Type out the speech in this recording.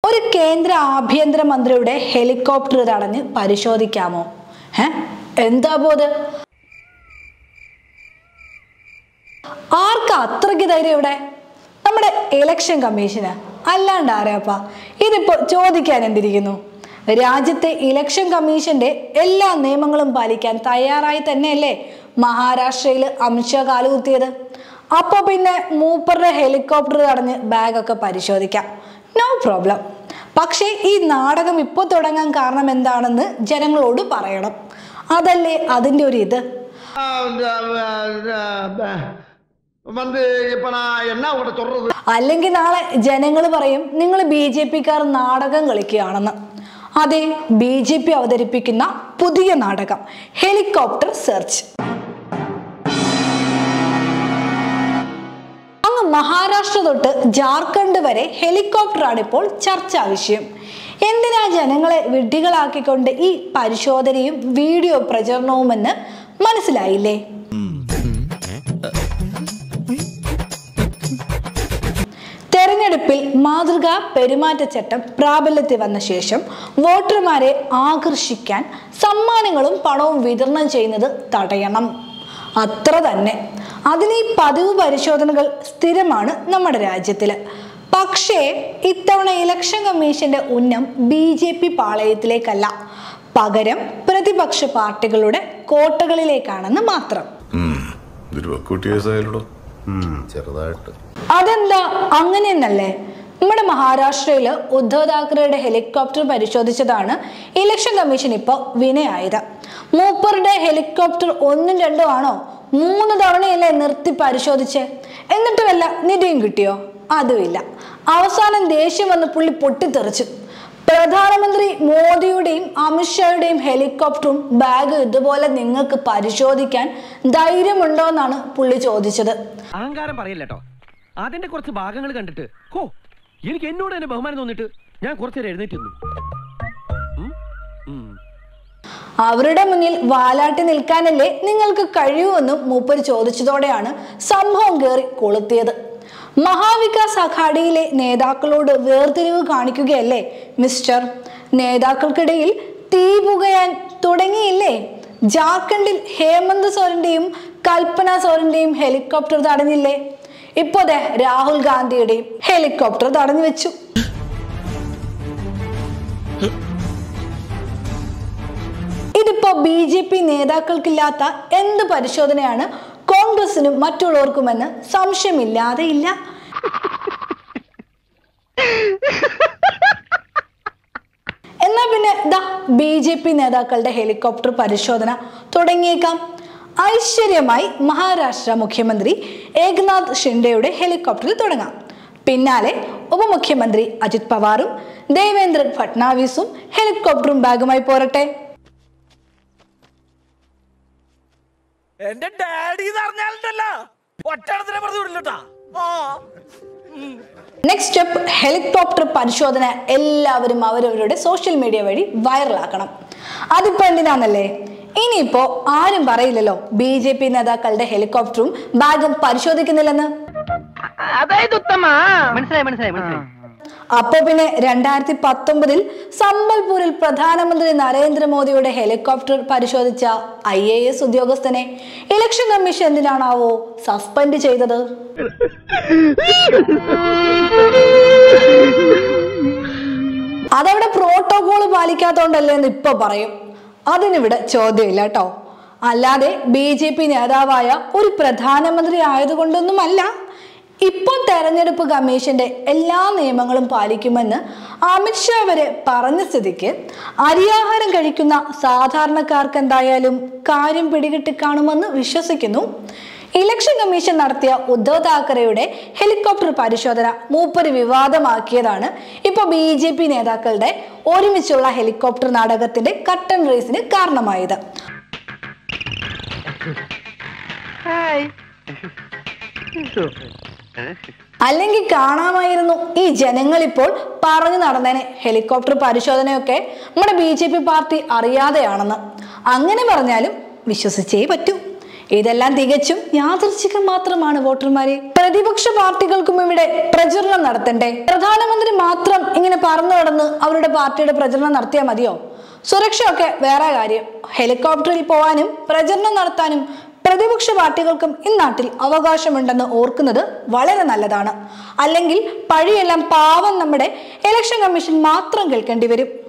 ഒരു കേന്ദ്ര ആഭ്യന്തര മന്ത്രിയുടെ ഹെലികോപ്റ്റർ തടഞ്ഞ് പരിശോധിക്കാമോ? എന്താ പോത്? ആർക്കാ അത്രയ്ക്ക് ധൈര്യം ഇവിടെ? നമ്മുടെ ഇലക്ഷൻ കമ്മീഷന്. അല്ലാണ്ട് ആരാപ്പാ? ഇതിപ്പോ ചോദിക്കാൻ എന്തിരിക്കുന്നു? രാജ്യത്തെ ഇലക്ഷൻ കമ്മീഷന്റെ എല്ലാ നിയമങ്ങളും പാലിക്കാൻ തയ്യാറായി തന്നെയല്ലേ മഹാരാഷ്ട്രയിൽ അമിത്ഷാ കാലുകുത്തിയത്. അപ്പൊ പിന്നെ മൂപ്പറുടെ ഹെലികോപ്റ്റർ തടഞ്ഞ് ബാഗൊക്കെ പരിശോധിക്കാം, നോ പ്രോബ്ലം. പക്ഷേ ഈ നാടകം ഇപ്പോൾ തുടങ്ങാൻ കാരണം എന്താണെന്ന് ജനങ്ങളോട് പറയണം. അതല്ലേ അതിൻ്റെ ഒരു ഇത്. അല്ലെങ്കിൽ നാളെ ജനങ്ങൾ പറയും നിങ്ങൾ BJP-ക്കാർ നാടകം കളിക്കുകയാണെന്ന്. അതെ, BJP അവതരിപ്പിക്കുന്ന പുതിയ നാടകം ഹെലികോപ്റ്റർ സെർച്ച്. അങ്ങ് മഹാരാഷ്ട്ര തൊട്ട് ജാർഖണ്ഡ് വരെ ഹെലികോപ്റ്ററാണ് ഇപ്പോൾ ചർച്ചാ വിഷയം. എന്തിനാ ജനങ്ങളെ വിഡ്ഢികളാക്കിക്കൊണ്ട് ഈ പരിശോധനയും വീഡിയോ പ്രചരണവുമെന്ന് മനസ്സിലായില്ലേ? തെരഞ്ഞെടുപ്പിൽ മാതൃകാ പെരുമാറ്റച്ചട്ടം പ്രാബല്യത്തിൽ വന്ന ശേഷം വോട്ടർമാരെ ആകർഷിക്കാൻ സമ്മാനങ്ങളും പണവും വിതരണം ചെയ്യുന്നത് തടയണം, അത്ര തന്നെ. അതിന് ഈ പതിവ് പരിശോധനകൾ സ്ഥിരമാണ് നമ്മുടെ രാജ്യത്തില്. പക്ഷേ ഇത്തവണ ഇലക്ഷൻ കമ്മീഷന്റെ ഉന്നം BJP പാളയത്തിലേക്കല്ല, പകരം പ്രതിപക്ഷ പാർട്ടികളുടെ കോട്ടകളിലേക്കാണെന്ന് മാത്രം. അതെന്താ അങ്ങനെയെന്നല്ലേ? നമ്മുടെ മഹാരാഷ്ട്രയില് ഉദ്ധവ് താക്കറെയുടെ ഹെലികോപ്റ്റർ പരിശോധിച്ചതാണ് ഇലക്ഷൻ കമ്മീഷൻ ഇപ്പൊ വിനയായത്. മൂപ്പറുടെ ഹെലികോപ്റ്റർ 1ഉം 2ഉം ആണോ? 3 തവണയല്ലേ നിർത്തി പരിശോധിച്ച്. എന്നിട്ട് വല്ല നിധിയും കിട്ടിയോ? അതുമില്ല. അവസാനം ദേഷ്യം വന്ന് പുള്ളി പൊട്ടിത്തെറിച്ചു. പ്രധാനമന്ത്രി മോദിയുടെയും അമിത്ഷായുടെയും ഹെലികോപ്റ്ററും ബാഗ് ഇതുപോലെ നിങ്ങൾക്ക് പരിശോധിക്കാൻ ധൈര്യമുണ്ടോ എന്നാണ് പുള്ളി ചോദിച്ചത്. അഹങ്കാരം പറയല്ലോ. അതിന്റെ കുറച്ച് ഭാഗങ്ങൾ കണ്ടിട്ട് എനിക്ക് എന്നോട് തന്നെ ബഹുമാനം തോന്നിട്ട് ഞാൻ കുറച്ചേരം എഴുന്നേറ്റ്. അവരുടെ മുന്നിൽ വാലാട്ടി നിൽക്കാനല്ലേ നിങ്ങൾക്ക് കഴിയുമെന്നും മൂപ്പര് ചോദിച്ചതോടെയാണ് സംഭവം കയറി കൊളുത്തിയത്. മഹാവികാസ് അഘാഡിയിലെ നേതാക്കളോട് വേർതിരിവ് കാണിക്കുകയല്ലേ മിസ്റ്റർ? നേതാക്കൾക്കിടയിൽ തീ പുകയാൻ തുടങ്ങിയില്ലേ? ജാർഖണ്ഡിൽ ഹേമന്ത് സോരന്റെയും കൽപ്പന സോരന്റെയും ഹെലികോപ്റ്റർ തടഞ്ഞില്ലേ? ഇപ്പോ രാഹുൽ ഗാന്ധിയുടെയും ഹെലികോപ്റ്റർ തടഞ്ഞു വെച്ചു. ഇതിപ്പോ BJP നേതാക്കൾക്കില്ലാത്ത എന്ത് പരിശോധനയാണ് കോൺഗ്രസിനും മറ്റുള്ളവർക്കുമെന്ന് സംശയമില്ലാതെ ഇല്ല. എന്നാ പിന്നെ BJP നേതാക്കളുടെ ഹെലികോപ്റ്റർ പരിശോധന തുടങ്ങിയേക്കാം. ഐശ്വര്യമായി മഹാരാഷ്ട്ര മുഖ്യമന്ത്രി ഏകനാഥ് ഷിൻഡെയുടെ ഹെലികോപ്റ്ററിൽ തുടങ്ങാം. പിന്നാലെ ഉപമുഖ്യമന്ത്രി അജിത് പവാറും ദേവേന്ദ്ര ഫട്നാവിസും ഹെലികോപ്റ്ററും ബാഗുമായി പോരട്ടെ. നെക്സ്റ്റ് സ്റ്റെപ്പ് ഹെലികോപ്റ്റർ പരിശോധന എല്ലാവരും അവരവരുടെ സോഷ്യൽ മീഡിയ വഴി വൈറലാക്കണം. അതിപ്പോ എന്തിനാന്നല്ലേ? ഇനിയിപ്പോ ആരും പറയില്ലല്ലോ BJP നേതാക്കളുടെ ഹെലികോപ്റ്ററും ബാഗും പരിശോധിക്കുന്നില്ലെന്ന്. അപ്പോ പിന്നെ 2019 സംബൽപൂരിൽ പ്രധാനമന്ത്രി നരേന്ദ്രമോദിയുടെ ഹെലികോപ്റ്റർ പരിശോധിച്ച IAS ഉദ്യോഗസ്ഥനെ ഇലക്ഷൻ കമ്മീഷൻ എന്തിനാണാവോ സസ്പെൻഡ് ചെയ്തത്? അതവിടെ പ്രോട്ടോകോൾ പാലിക്കാത്തോണ്ടല്ലേ എന്ന് ഇപ്പൊ പറയും. അതിനിവിടെ ചോദ്യമില്ല കേട്ടോ. അല്ലാതെ BJP നേതാവായ ഒരു പ്രധാനമന്ത്രി ആയതുകൊണ്ടൊന്നുമല്ല. ഇപ്പോൾ തെരഞ്ഞെടുപ്പ് കമ്മീഷന്റെ എല്ലാ നിയമങ്ങളും പാലിക്കുമെന്ന് അമിത്ഷാ വരെ പറഞ്ഞ സ്ഥിതിക്ക് അരിയാഹാരം കഴിക്കുന്ന സാധാരണക്കാർക്ക് എന്തായാലും കാര്യം പിടികിട്ടി കാണുമെന്ന് വിശ്വസിക്കുന്നു. ഇലക്ഷൻ കമ്മീഷൻ നടത്തിയ ഉദ്ധവ് താക്കറെയുടെ ഹെലികോപ്റ്റർ പരിശോധന മൂപ്പര് വിവാദമാക്കിയതാണ് ഇപ്പോൾ BJP നേതാക്കളുടെ ഒരുമിച്ചുള്ള ഹെലികോപ്റ്റർ നാടകത്തിന്റെ കട്ടൻ റേസിന് കാരണമായത്. അല്ലെങ്കിൽ കാണാമായിരുന്നു ഈ ജനങ്ങൾ ഇപ്പോൾ പറഞ്ഞു നടന്നേനെ ഹെലികോപ്റ്റർ പരിശോധനയൊക്കെ നമ്മുടെ BJP പാർട്ടി അറിയാതെയാണെന്ന്. അങ്ങനെ പറഞ്ഞാലും വിശ്വസിച്ചേ പറ്റൂ. ഇതെല്ലാം തികച്ചും യാദൃച്ഛികം മാത്രമാണ് വോട്ടർമാരെ. പ്രതിപക്ഷ പാർട്ടികൾക്കും ഇവിടെ പ്രചരണം നടത്തണ്ടേ? പ്രധാനമന്ത്രി മാത്രം ഇങ്ങനെ പറന്നു നടന്ന് അവരുടെ പാർട്ടിയുടെ പ്രചരണം നടത്തിയാൽ മതിയോ? സുരക്ഷയൊക്കെ വേറെ കാര്യം. ഹെലികോപ്റ്ററിൽ പോവാനും പ്രചരണം നടത്താനും പ്രതിപക്ഷ പാർട്ടികൾക്കും ഇന്നാട്ടിൽ അവകാശമുണ്ടെന്ന് ഓർക്കുന്നത് വളരെ നല്ലതാണ്. അല്ലെങ്കിൽ പഴിയെല്ലാം പാവം നമ്മുടെ ഇലക്ഷൻ കമ്മീഷൻ മാത്രം കേൾക്കേണ്ടി വരും.